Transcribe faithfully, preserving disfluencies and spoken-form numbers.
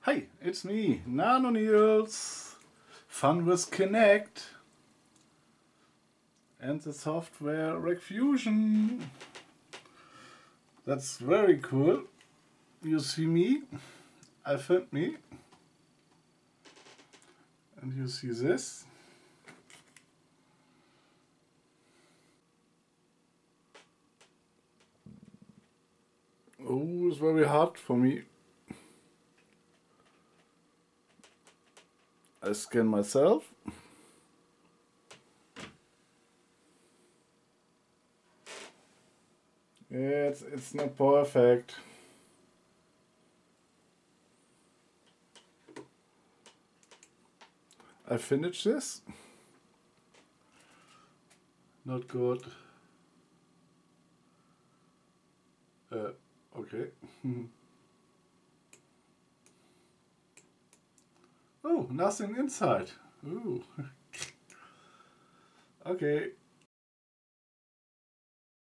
Hi, it's me, Nano Niels. Fun with Kinect and the software RecFusion. That's very cool. You see me, I filmed me, and you see this. Oh, it's very hard for me. I scan myself. Yeah, it's, it's not perfect. I finished this. Not good. Uh, okay. Oh, nothing inside. Ooh. Okay.